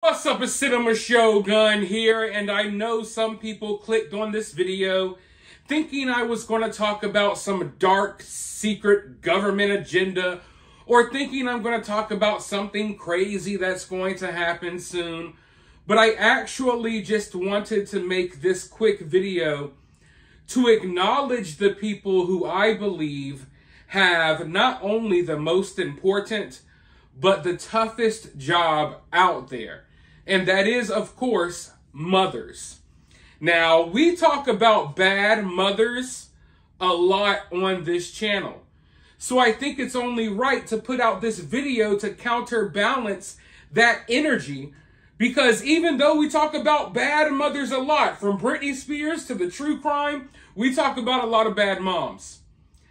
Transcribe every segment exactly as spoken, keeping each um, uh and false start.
What's up, it's Cinema Shogun here, and I know some people clicked on this video thinking I was going to talk about some dark, secret government agenda, or thinking I'm going to talk about something crazy that's going to happen soon. But I actually just wanted to make this quick video to acknowledge the people who I believe have not only the most important, but the toughest job out there. And that is, of course, mothers. Now, we talk about bad mothers a lot on this channel. So I think it's only right to put out this video to counterbalance that energy. Because even though we talk about bad mothers a lot, from Britney Spears to the true crime, we talk about a lot of bad moms.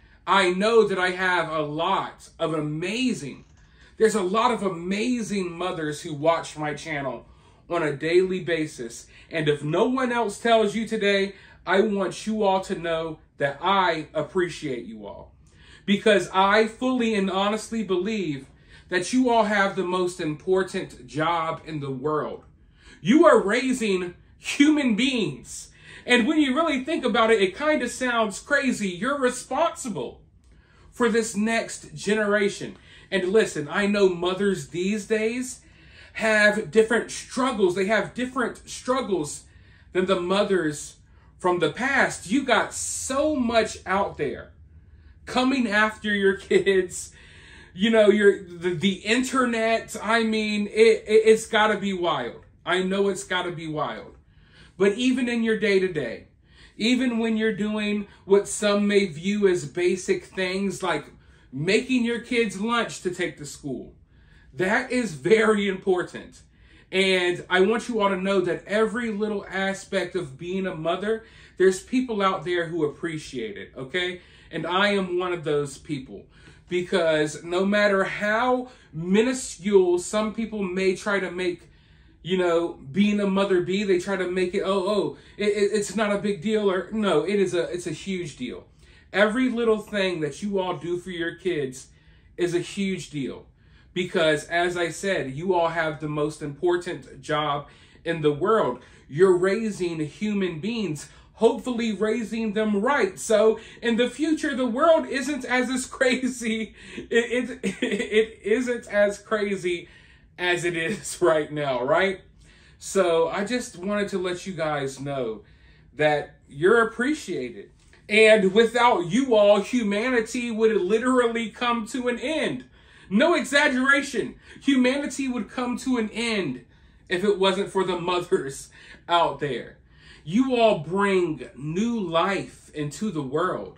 I know that I have a lot of amazing There's a lot of amazing mothers who watch my channel on a daily basis. And if no one else tells you today, I want you all to know that I appreciate you all. Because I fully and honestly believe that you all have the most important job in the world. You are raising human beings. And when you really think about it, it kind of sounds crazy. You're responsible for this next generation. And listen, I know mothers these days have different struggles. They have different struggles than the mothers from the past. You got so much out there coming after your kids. You know, your the, the internet. I mean, it, it, it's got to be wild. I know it's got to be wild. But even in your day-to-day, even when you're doing what some may view as basic things like making your kids lunch to take to school, that is very important. And I want you all to know that every little aspect of being a mother, there's people out there who appreciate it, okay? And I am one of those people. Because no matter how minuscule some people may try to make, you know, being a mother be, they try to make it, oh, oh, it, it, it's not a big deal, or no, it is a, it's a huge deal. Every little thing that you all do for your kids is a huge deal. Because, as I said, you all have the most important job in the world. You're raising human beings, hopefully raising them right. So, in the future, the world isn't as, as crazy. It, it, it isn't as crazy as it is right now, right? So, I just wanted to let you guys know that you're appreciated. And without you all, humanity would literally come to an end. No exaggeration. Humanity would come to an end if it wasn't for the mothers out there. You all bring new life into the world.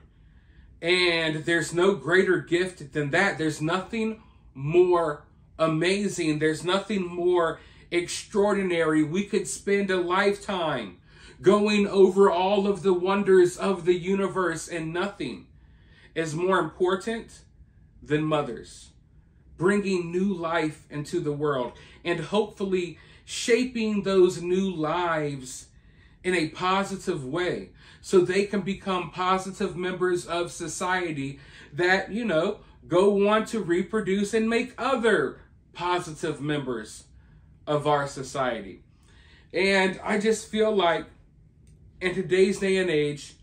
And there's no greater gift than that. There's nothing more amazing. There's nothing more extraordinary. We could spend a lifetime going over all of the wonders of the universe, and nothing is more important than mothers bringing new life into the world and hopefully shaping those new lives in a positive way so they can become positive members of society that, you know, go on to reproduce and make other positive members of our society. And I just feel like in today's day and age,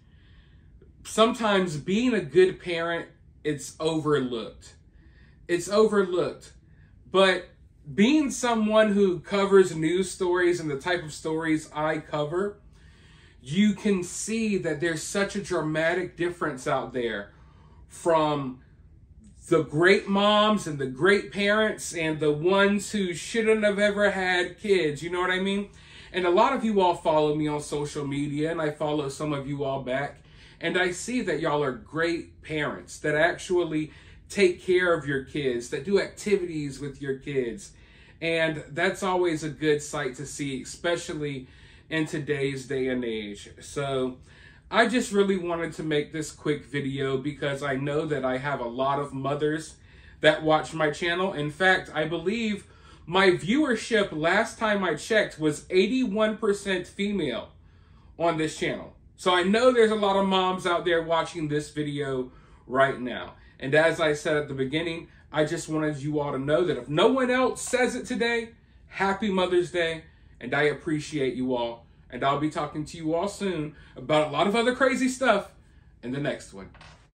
sometimes being a good parent, it's overlooked. It's overlooked. But being someone who covers news stories and the type of stories I cover, you can see that there's such a dramatic difference out there from the great moms and the great parents and the ones who shouldn't have ever had kids. You know what I mean? And a lot of you all follow me on social media, and I follow some of you all back. And I see that y'all are great parents that actually take care of your kids, that do activities with your kids. And that's always a good sight to see, especially in today's day and age. So I just really wanted to make this quick video because I know that I have a lot of mothers that watch my channel. In fact, I believe my viewership last time I checked was eighty-one percent female on this channel. So I know there's a lot of moms out there watching this video right now. And as I said at the beginning, I just wanted you all to know that if no one else says it today, Happy Mother's Day, and I appreciate you all. And I'll be talking to you all soon about a lot of other crazy stuff in the next one.